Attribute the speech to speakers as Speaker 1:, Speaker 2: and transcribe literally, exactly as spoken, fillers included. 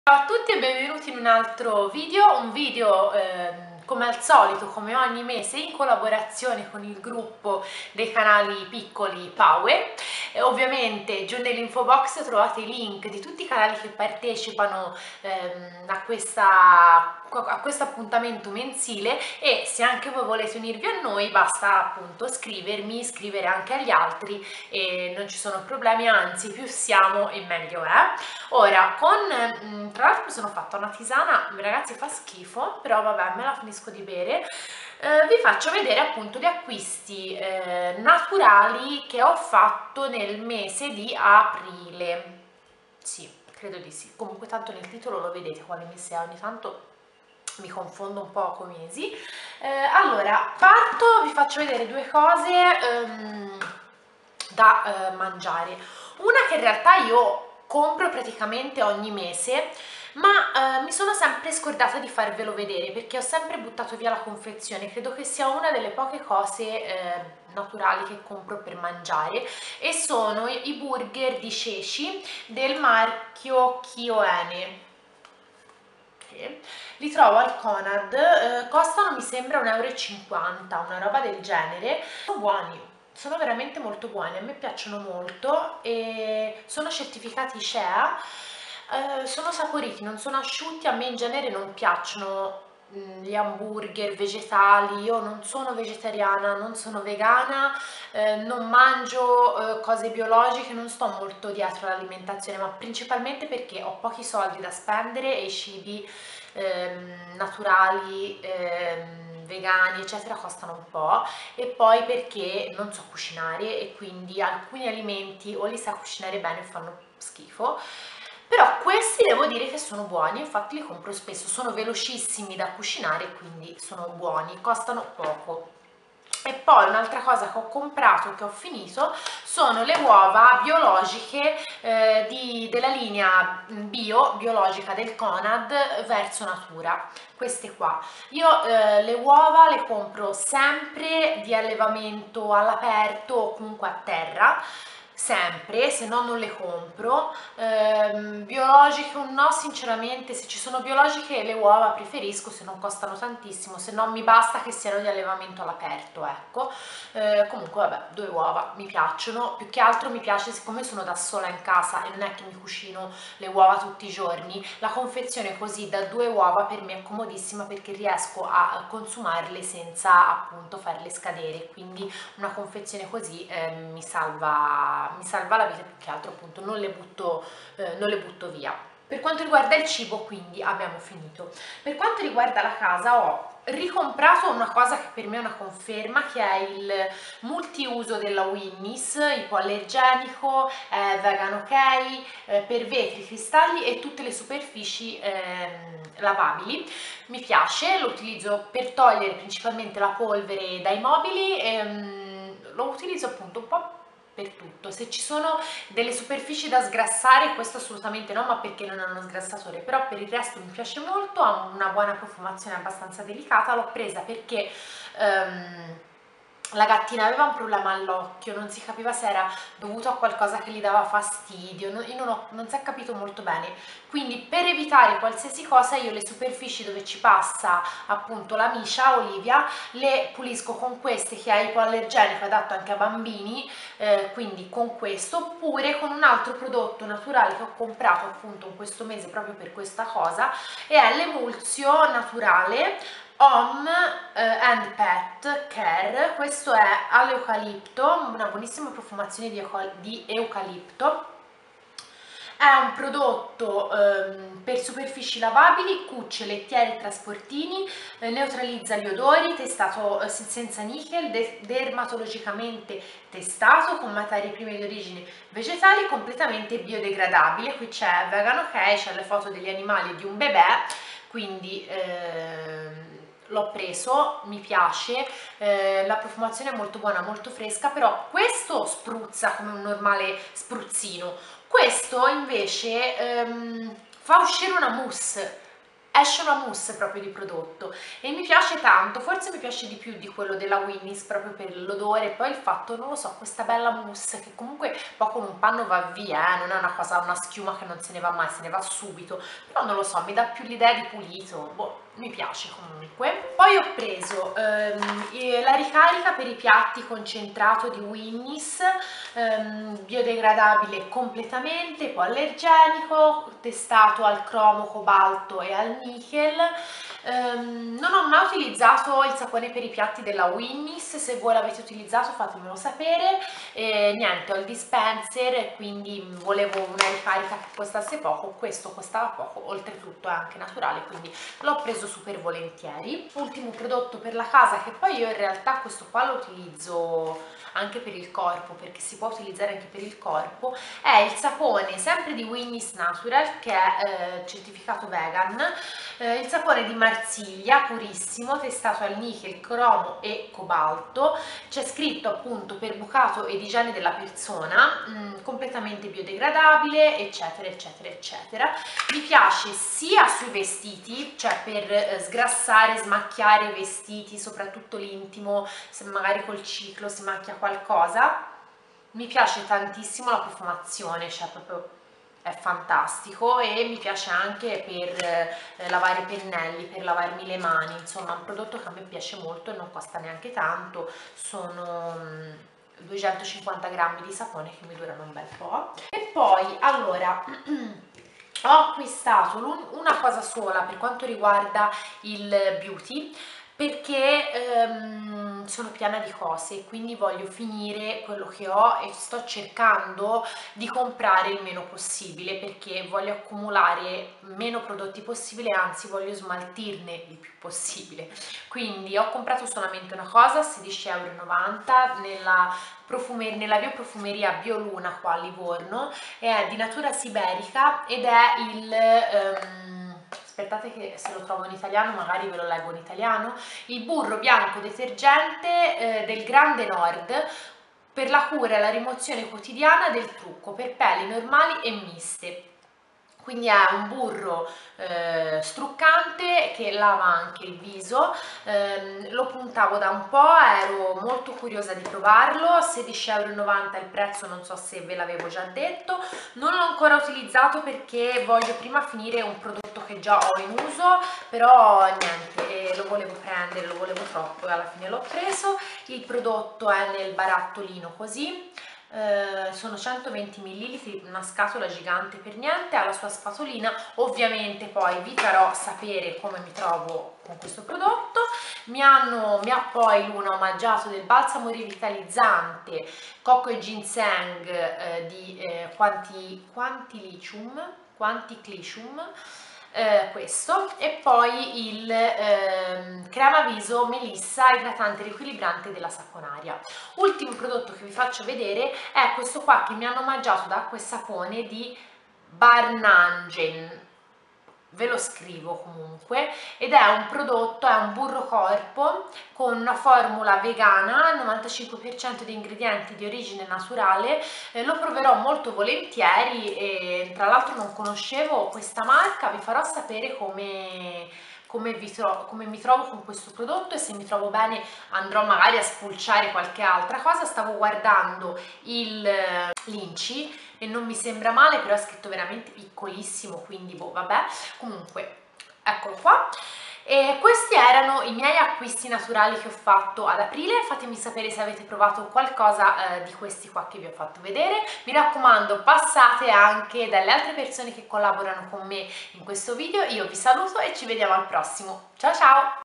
Speaker 1: Ciao a tutti e benvenuti in un altro video, un video ehm, come al solito, come ogni mese, in collaborazione con il gruppo dei canali piccoli Power. E ovviamente giù nell'info box trovate i link di tutti i canali che partecipano ehm, a, questa, a questo appuntamento mensile, e se anche voi volete unirvi a noi basta appunto scrivermi, scrivere anche agli altri e non ci sono problemi, anzi più siamo e meglio è. Ora, con tra l'altro mi sono fatta una tisana, ragazzi fa schifo, però vabbè, me la finisco di bere. Eh, vi faccio vedere appunto gli acquisti eh, naturali che ho fatto nel mese di aprile. Sì, credo di sì. Comunque tanto nel titolo lo vedete quale mese è, ogni tanto mi confondo un po' con i mesi. Eh, allora, parto, vi faccio vedere due cose ehm, da eh, mangiare. Una che in realtà io compro praticamente ogni mese, ma eh, mi sono sempre scordata di farvelo vedere perché ho sempre buttato via la confezione. Credo che sia una delle poche cose eh, naturali che compro per mangiare, e sono i burger di ceci del marchio Kioene. Li trovo al Conad, eh, costano mi sembra un euro e cinquanta, una roba del genere. Sono buoni, sono veramente molto buoni, a me piacciono molto e sono certificati C E A. Eh, sono saporiti, non sono asciutti. A me in genere non piacciono mh, gli hamburger vegetali, io non sono vegetariana, non sono vegana, eh, non mangio eh, cose biologiche, non sto molto dietro all'alimentazione, ma principalmente perché ho pochi soldi da spendere e i cibi ehm, naturali, ehm, vegani eccetera costano un po', e poi perché non so cucinare e quindi alcuni alimenti o li sa cucinare bene o fanno schifo. Però questi devo dire che sono buoni, infatti li compro spesso, sono velocissimi da cucinare, quindi sono buoni, costano poco. E poi un'altra cosa che ho comprato, che ho finito, sono le uova biologiche eh, di, della linea bio, biologica del Conad Verso Natura, queste qua. Io eh, le uova le compro sempre di allevamento all'aperto o comunque a terra, sempre, se no non le compro. Ehm, biologiche o no, sinceramente se ci sono biologiche le uova preferisco se non costano tantissimo, se no mi basta che siano di allevamento all'aperto, ecco. Eh, comunque vabbè, due uova mi piacciono, più che altro mi piace siccome sono da sola in casa e non è che mi cucino le uova tutti i giorni, la confezione così da due uova per me è comodissima perché riesco a consumarle senza appunto farle scadere, quindi una confezione così eh, mi salva mi salva la vita, più che altro appunto non le butto, eh, non le butto via. Per quanto riguarda il cibo quindi abbiamo finito. Per quanto riguarda la casa ho ricomprato una cosa che per me è una conferma, che è il multiuso della Winnis, ipoallergenico, eh, vegan ok, eh, per vetri, cristalli e tutte le superfici eh, lavabili. Mi piace, lo utilizzo per togliere principalmente la polvere dai mobili e mm, lo utilizzo appunto un po' per tutto. Se ci sono delle superfici da sgrassare, questo assolutamente no, ma perché non hanno sgrassatore, però per il resto mi piace molto, ha una buona profumazione abbastanza delicata. L'ho presa perché um, la gattina aveva un problema all'occhio, non si capiva se era dovuto a qualcosa che gli dava fastidio, non, io non, ho, non si è capito molto bene, quindi per evitare qualsiasi cosa io le superfici dove ci passa appunto la miscia Olivia le pulisco con queste, che è ipoallergenico, adatto anche a bambini, eh, quindi con questo, oppure con un altro prodotto naturale che ho comprato appunto in questo mese proprio per questa cosa, e è l'emulsio naturale Home eh, and Pet Care. Questo è all'eucalipto, una buonissima profumazione di, di eucalipto. È un prodotto ehm, per superfici lavabili, cucce, lettiere e trasportini, eh, neutralizza gli odori, testato eh, senza nickel, de dermatologicamente testato, con materie prime di origine vegetali, completamente biodegradabile. Qui c'è vegan ok, c'è le foto degli animali e di un bebè, quindi ehm, l'ho preso, mi piace, eh, la profumazione è molto buona, molto fresca, però questo spruzza come un normale spruzzino. Questo invece ehm, fa uscire una mousse, esce una mousse proprio di prodotto e mi piace tanto, forse mi piace di più di quello della Winnie's proprio per l'odore e poi il fatto, non lo so, questa bella mousse che comunque poi con un panno va via, eh, non è una cosa, una schiuma che non se ne va mai, se ne va subito, però non lo so, mi dà più l'idea di pulito, boh, mi piace comunque. Poi ho preso ehm, la ricarica per i piatti concentrato di Winnie's, ehm, biodegradabile completamente, ipoallergenico, testato al cromo, cobalto e al nickel. Um, non ho mai utilizzato il sapone per i piatti della Winnie's, se voi l'avete utilizzato fatemelo sapere. E niente, ho il dispenser e quindi volevo una ricarica che costasse poco, questo costava poco, oltretutto è anche naturale, quindi l'ho preso super volentieri. Ultimo prodotto per la casa, che poi io in realtà questo qua lo utilizzo anche per il corpo, perché si può utilizzare anche per il corpo, è il sapone sempre di Winnie's Natural, che è eh, certificato vegan, eh, il sapone di Marsiglia purissimo, testato al nickel, cromo e cobalto, c'è scritto appunto per bucato ed igiene della persona, mh, completamente biodegradabile, eccetera eccetera eccetera. Mi piace sia sui vestiti, cioè per eh, sgrassare, smacchiare i vestiti, soprattutto l'intimo, se magari col ciclo si macchia qualcosa. Mi piace tantissimo la profumazione, cioè proprio è fantastico, e mi piace anche per eh, lavare i pennelli, per lavarmi le mani, insomma è un prodotto che a me piace molto e non costa neanche tanto, sono mm, duecentocinquanta grammi di sapone che mi durano un bel po'. E poi allora ho acquistato una cosa sola per quanto riguarda il beauty, perché ehm, sono piena di cose, quindi voglio finire quello che ho e sto cercando di comprare il meno possibile, perché voglio accumulare meno prodotti possibile, anzi voglio smaltirne il più possibile. Quindi ho comprato solamente una cosa, sedici e novanta euro, nella, profumer nella bioprofumeria Bioluna qua a Livorno, è di natura siberica ed è il... Um, aspettate che se lo trovo in italiano magari ve lo leggo in italiano, il burro bianco detergente eh, del Grande Nord per la cura e la rimozione quotidiana del trucco per pelli normali e miste. Quindi è un burro eh, struccante che lava anche il viso, eh, lo puntavo da un po', ero molto curiosa di provarlo, sedici e novanta euro il prezzo, non so se ve l'avevo già detto, non l'ho ancora utilizzato perché voglio prima finire un prodotto che già ho in uso, però niente, lo volevo prendere, lo volevo troppo e alla fine l'ho preso. Il prodotto è nel barattolino così. Uh, sono centoventi millilitri, una scatola gigante per niente, ha la sua spatolina. Ovviamente poi vi farò sapere come mi trovo con questo prodotto. Mi, hanno, mi ha poi Luna omaggiato del balsamo rivitalizzante cocco e ginseng eh, di eh, quanti, quantilicium, quanticlicium, Eh, questo, e poi il eh, crema viso melissa idratante riequilibrante della Saponaria. Ultimo prodotto che vi faccio vedere è questo qua che mi hanno omaggiato da acqua e sapone di Barnangen, ve lo scrivo comunque, ed è un prodotto, è un burro corpo con una formula vegana, novantacinque per cento di ingredienti di origine naturale. Eh, lo proverò molto volentieri e tra l'altro non conoscevo questa marca, vi farò sapere come, come, vi tro come mi trovo con questo prodotto e se mi trovo bene andrò magari a spulciare qualche altra cosa. Stavo guardando il l'Inci e non mi sembra male, però è scritto veramente piccolissimo, quindi boh, vabbè, comunque eccolo qua. E questi erano i miei acquisti naturali che ho fatto ad aprile. Fatemi sapere se avete provato qualcosa eh, di questi qua che vi ho fatto vedere. Mi raccomando, passate anche dalle altre persone che collaborano con me in questo video. Io vi saluto e ci vediamo al prossimo. Ciao ciao!